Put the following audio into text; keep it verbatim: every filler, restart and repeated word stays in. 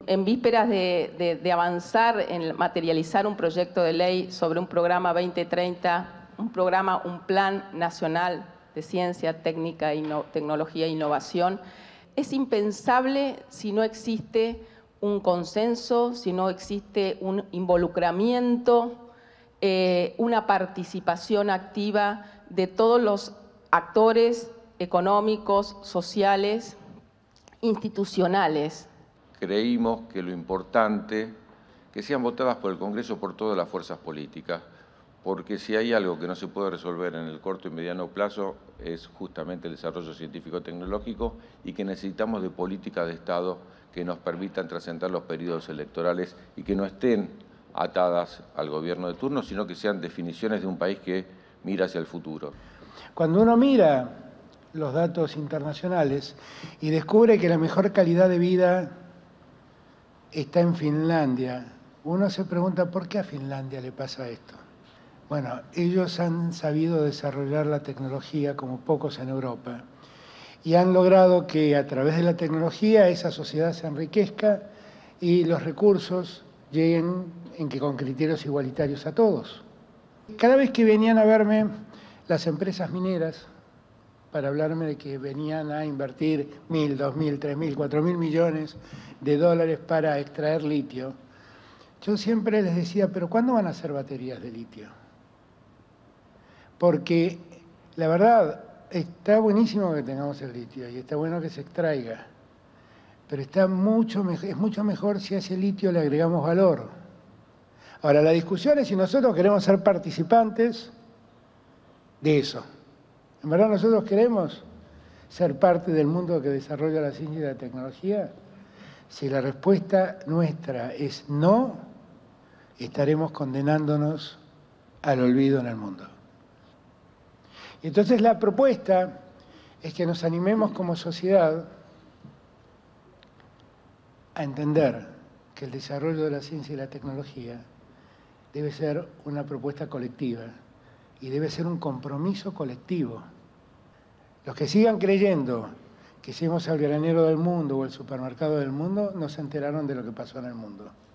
En vísperas de, de, de avanzar en materializar un proyecto de ley sobre un programa veinte treinta, un programa, un plan nacional de ciencia, técnica, inno, tecnología e innovación, es impensable si no existe un consenso, si no existe un involucramiento, eh, una participación activa de todos los actores económicos, sociales, institucionales. Creímos que lo importante que sean votadas por el Congreso por todas las fuerzas políticas, porque si hay algo que no se puede resolver en el corto y mediano plazo es justamente el desarrollo científico-tecnológico y que necesitamos de políticas de Estado que nos permitan trascender los periodos electorales y que no estén atadas al gobierno de turno, sino que sean definiciones de un país que mira hacia el futuro. Cuando uno mira los datos internacionales y descubre que la mejor calidad de vida está en Finlandia, uno se pregunta ¿por qué a Finlandia le pasa esto? Bueno, ellos han sabido desarrollar la tecnología como pocos en Europa y han logrado que a través de la tecnología esa sociedad se enriquezca y los recursos lleguen en que con criterios igualitarios a todos. Cada vez que venían a verme las empresas mineras para hablarme de que venían a invertir mil, dos mil, tres mil, cuatro mil millones de dólares para extraer litio, yo siempre les decía, pero ¿cuándo van a hacer baterías de litio? Porque la verdad, está buenísimo que tengamos el litio y está bueno que se extraiga, pero está mucho mejor, es mucho mejor si a ese litio le agregamos valor. Ahora, la discusión es si nosotros queremos ser participantes de eso. ¿En verdad nosotros queremos ser parte del mundo que desarrolla la ciencia y la tecnología? Si la respuesta nuestra es no, estaremos condenándonos al olvido en el mundo. Y entonces la propuesta es que nos animemos como sociedad a entender que el desarrollo de la ciencia y la tecnología debe ser una propuesta colectiva y debe ser un compromiso colectivo. Los que sigan creyendo que somos el granero del mundo o el supermercado del mundo no se enteraron de lo que pasó en el mundo.